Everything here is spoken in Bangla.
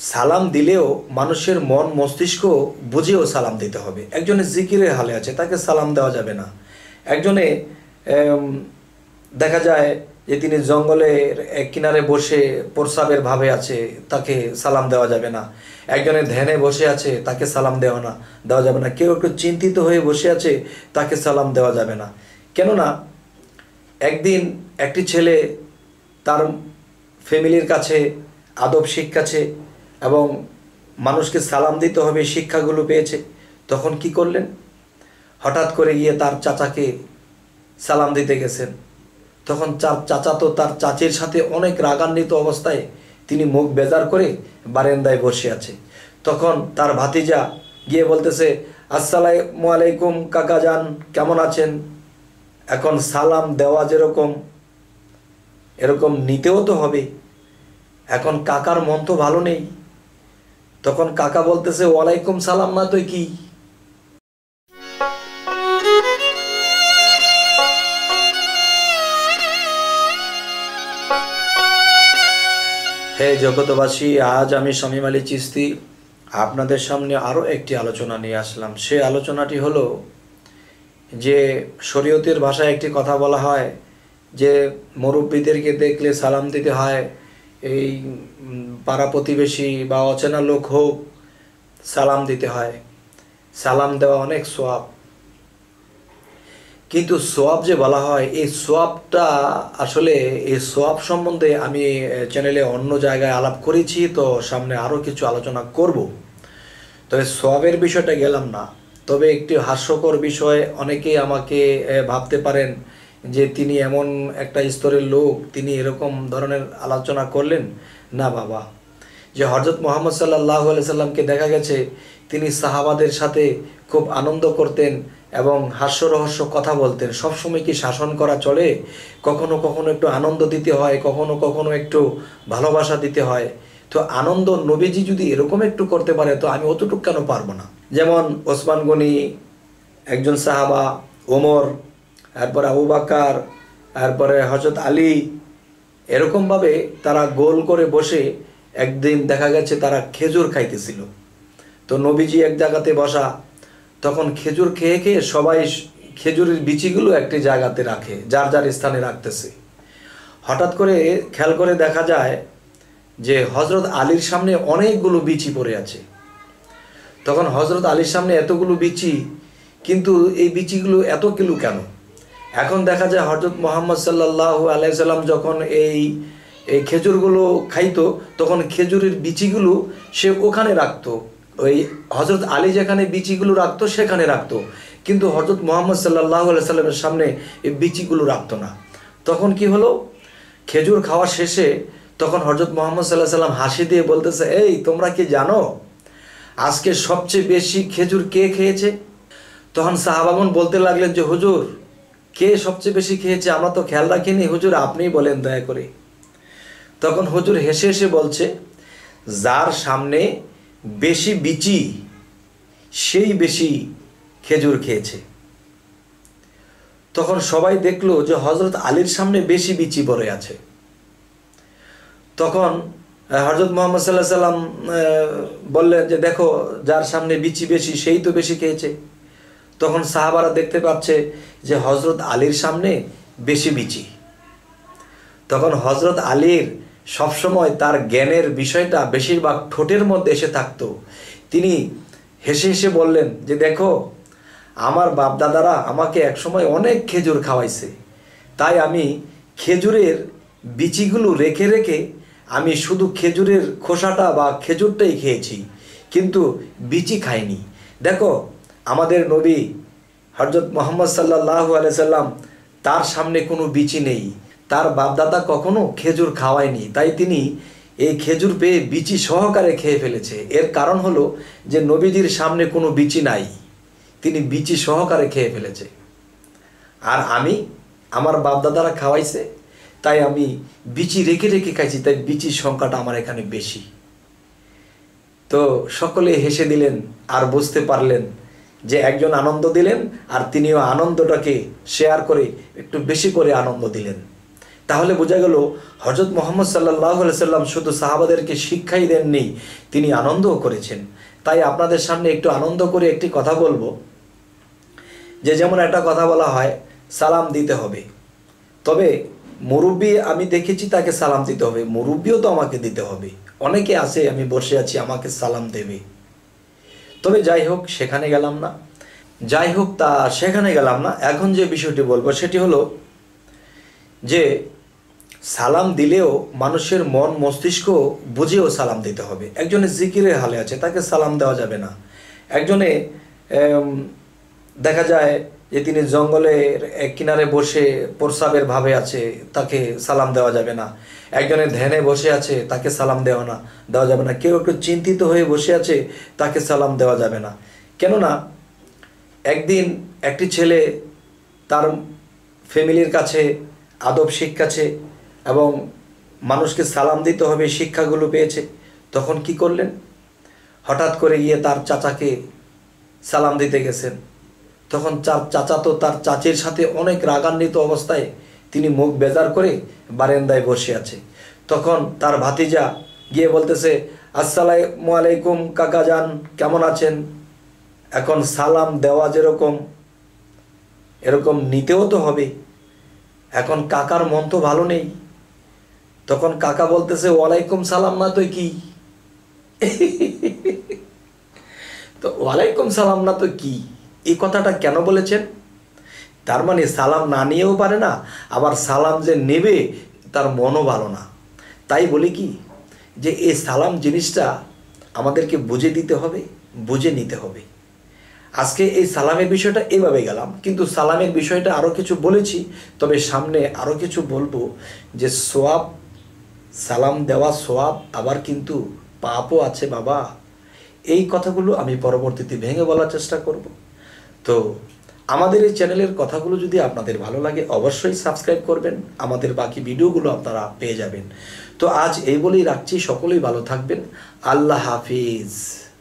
সালাম দিলেও মানুষের মন মস্তিষ্ক বুঝেও সালাম দিতে হবে। একজনে জিকিরের হালে আছে, তাকে সালাম দেওয়া যাবে না। একজনে দেখা যায় যে তিনি জঙ্গলের এক কিনারে বসে প্রস্রাবের ভাবে আছে, তাকে সালাম দেওয়া যাবে না। একজনে ধ্যানে বসে আছে, তাকে সালাম দেওয়া যাবে না। কেউ একটু চিন্তিত হয়ে বসে আছে, তাকে সালাম দেওয়া যাবে না। কেননা একদিন একটি ছেলে তার ফ্যামিলির কাছে আদব শিক্ষাছে এবং মানুষকে সালাম দিতে হবে শিক্ষাগুলো পেয়েছে। তখন কি করলেন? হঠাৎ করে গিয়ে তার চাচাকে সালাম দিতে গেছেন। তখন চাচা তো তার চাচির সাথে অনেক রাগান্বিত অবস্থায় তিনি মুখ বেজার করে বারান্দায় বসে আছে। তখন তার ভাতিজা গিয়ে বলতেছে, আসসালামু আলাইকুম কাকা যান, কেমন আছেন? এখন সালাম দেওয়া যেরকম এরকম নিতেও তো হবে। এখন কাকার মন তো ভালো নেই। তখন কাকা বলতেছে, ওয়ালাইকুম সালাম না তো কি? হে জগতবাসী, আজ আমি শামীম আলী চিশতি আপনাদের সামনে আরও একটি আলোচনা নিয়ে আসলাম। সে আলোচনাটি হলো যে শরীয়তের ভাষায় একটি কথা বলা হয় যে মুরব্বীদেরকে দেখলে সালাম দিতে হয়। এই পাড়া প্রতিবেশী বা অচেনা লোক হোক, সালাম দিতে হয়। সালাম দেওয়া অনেক সোয়াব। কিন্তু সোয়াব যে বলা হয়, এই সোয়াবটা আসলে এই সোয়াব সম্বন্ধে আমি চ্যানেলে অন্য জায়গায় আলাপ করেছি, তো সামনে আরও কিছু আলোচনা করব। তবে সোয়াবের বিষয়টা গেলাম না। তবে একটি হাস্যকর বিষয়, অনেকেই আমাকে ভাবতে পারেন যে তিনি এমন একটা স্তরের লোক, তিনি এরকম ধরনের আলোচনা করলেন। না বাবা, যে হযরত মুহাম্মদ সাল্লাল্লাহু আলাইহি সাল্লামকে দেখা গেছে তিনি সাহাবাদের সাথে খুব আনন্দ করতেন এবং হাস্যরহস্য কথা বলতেন। সবসময় কি শাসন করা চলে? কখনো কখনো একটু আনন্দ দিতে হয়, কখনো কখনো একটু ভালোবাসা দিতে হয়। তো আনন্দ নবীজি যদি এরকম একটু করতে পারে, তো আমি অতটুকু কেন পারবো না? যেমন ওসমান গনি একজন সাহাবা, ওমর, তারপরে আবু বকর, তারপরে হযরত আলী, এরকমভাবে তারা গোল করে বসে একদিন দেখা গেছে তারা খেজুর খাইতেছিল। তো নবীজি এক জায়গাতে বসা, তখন খেজুর খেয়ে খেয়ে সবাই খেজুরের বিচিগুলো একটি জায়গাতে রাখে, যার যার স্থানে রাখতেছে। হঠাৎ করে খেয়াল করে দেখা যায় যে হযরত আলীর সামনে অনেকগুলো বিচি পড়ে আছে। তখন হযরত আলীর সামনে এতগুলো বিচি, কিন্তু এই বিচিগুলো এত কিলো কেন? এখন দেখা যায় হযরত মুহাম্মদ সাল্লাল্লাহু আলাইহি সাল্লাম যখন এই খেজুরগুলো খাইতো, তখন খেজুরের বিচিগুলো সে ওখানে রাখতো। ওই হযরত আলী যেখানে বিচিগুলো রাখতো সেখানে রাখতো, কিন্তু হযরত মুহাম্মদ সাল্লাল্লাহু আলাইহি সাল্লামের সামনে এই বিচিগুলো রাখতো না। তখন কি হলো? খেজুর খাওয়া শেষে তখন হযরত মুহাম্মদ সাল্লাল্লাহু আলাইহি সাল্লাম হাসি দিয়ে বলতেছে, এই তোমরা কি জানো আজকে সবচেয়ে বেশি খেজুর কে খেয়েছে? তখন সাহাবাগণ বলতে লাগলেন যে হুজুর, কে সবচেয়ে বেশি খেয়েছে? আমরা তো খেয়াল রাখিনি, হুজুর আপনিই বলেন দয়া করে। তখন হুজুর হেসে হেসে বলছে, যার সামনে বেশি বিচি সেই বেশি খেজুর খেয়েছে। তখন সবাই দেখলো যে হযরত আলীর সামনে বেশি বিচি পড়ে আছে। তখন হযরত মুহাম্মদ সাল্লাল্লাহু আলাইহি সাল্লাম বললেন যে দেখো, যার সামনে বিচি বেশি সেই তো বেশি খেয়েছে। তখন সাহাবারা দেখতে পাচ্ছে যে হযরত আলীর সামনে বেশি বিচি। তখন হযরত আলীর সবসময় তার জ্ঞানের বিষয়টা বেশিরভাগ ঠোঁটের মধ্যে এসে থাকতো। তিনি হেসে হেসে বললেন যে দেখো, আমার বাপদাদারা আমাকে একসময় অনেক খেজুর খাওয়াইছে, তাই আমি খেজুরের বিচিগুলো রেখে রেখে আমি শুধু খেজুরের খোসাটা বা খেজুরটাই খেয়েছি, কিন্তু বিচি খাইনি। দেখো, আমাদের নবী হযরত মুহাম্মদ সাল্লাল্লাহু আলাইহি সাল্লাম, তার সামনে কোনো বিচি নেই, তার বাপদাদা কখনো খেজুর খাওয়ায়নি, তাই তিনি এই খেজুর পেয়ে বিচি সহকারে খেয়ে ফেলেছে। এর কারণ হলো যে নবীজির সামনে কোনো বিচি নাই, তিনি বিচি সহকারে খেয়ে ফেলেছে। আর আমি, আমার বাপদাদারা খাওয়াইছে, তাই আমি বিচি রেখে রেখে খাইছি, তাই বিচির সংখ্যাটা আমার এখানে বেশি। তো সকলে হেসে দিলেন আর বুঝতে পারলেন যে একজন আনন্দ দিলেন আর তিনিও আনন্দটাকে শেয়ার করে একটু বেশি করে আনন্দ দিলেন। তাহলে বোঝা গেল হযরত মুহাম্মদ সাল্লাল্লাহু আলাইহি সাল্লাম শুধু সাহাবাদেরকে শিক্ষাই দেননি, তিনি আনন্দও করেছেন। তাই আপনাদের সামনে একটু আনন্দ করে একটি কথা বলবো, যে যেমন একটা কথা বলা হয় সালাম দিতে হবে, তবে মুরব্বি আমি দেখেছি তাকে সালাম দিতে হবে, মুরব্বিও তো আমাকে দিতে হবে। অনেকে আছে আমি বসে আছি আমাকে সালাম দেবে, তবে যাই হোক সেখানে গেলাম না, সেখানে গেলাম না। এখন যে বিষয়টি বলবো সেটি হলো যে সালাম দিলেও মানুষের মন মস্তিষ্ক বুঝেও সালাম দিতে হবে। একজনে জিকিরের হালে আছে, তাকে সালাম দেওয়া যাবে না। একজনে দেখা যায় যে তিনি জঙ্গলের কিনারে বসে প্রস্রাবের ভাবে আছে, তাকে সালাম দেওয়া যাবে না। একজনের ধ্যানে বসে আছে, তাকে সালাম দেওয়া যাবে না। কেউ একটু চিন্তিত হয়ে বসে আছে, তাকে সালাম দেওয়া যাবে না। কেননা একদিন একটি ছেলে তার ফ্যামিলির কাছে আদব শিক্ষাছে এবং মানুষকে সালাম দিতে হবে শিক্ষাগুলো পেয়েছে, তখন কি করলেন, হঠাৎ করে গিয়ে তার চাচাকে সালাম দিতে গেছেন। তখন চাচা তো তার চাচির সাথে অনেক রাগান্বিত অবস্থায় তিনি মুখ বেজার করে বারান্দায় বসে আছে। তখন তার ভাতিজা গিয়ে বলতেছে, আসসালামু আলাইকুম কাকা যান, কেমন আছেন? এখন সালাম দেওয়া যেরকম এরকম নিতেও তো হবে। এখন কাকার মন তো ভালো নেই, তখন কাকা বলতেছে ওয়ালাইকুম সালাম না তো কি তো ওয়ালাইকুম সালাম না তো কি, এই কথাটা কেন বলেছেন? তার মানে সালাম না নিয়েও পারে না, আবার সালাম যে নেবে তার মনও ভালো না। তাই বলি কি যে এই সালাম জিনিসটা আমাদেরকে বুঝে দিতে হবে, বুঝে নিতে হবে। আজকে এই সালামের বিষয়টা এভাবে গেলাম, কিন্তু সালামের বিষয়টা আরও কিছু বলেছি, তবে সামনে আরও কিছু বলবো। যে সোয়াব, সালাম দেওয়া সোয়াব, আবার কিন্তু পাপও আছে বাবা। এই কথাগুলো আমি পরবর্তীতে ভেঙে বলার চেষ্টা করব। তো আমাদের এই চ্যানেলের কথাগুলো যদি আপনাদের ভালো লাগে অবশ্যই সাবস্ক্রাইব করবেন, আমাদের বাকি ভিডিওগুলো আপনারা পেয়ে যাবেন। তো আজ এই বলেই রাখছি, সকলেই ভালো থাকবেন। আল্লাহ হাফিজ।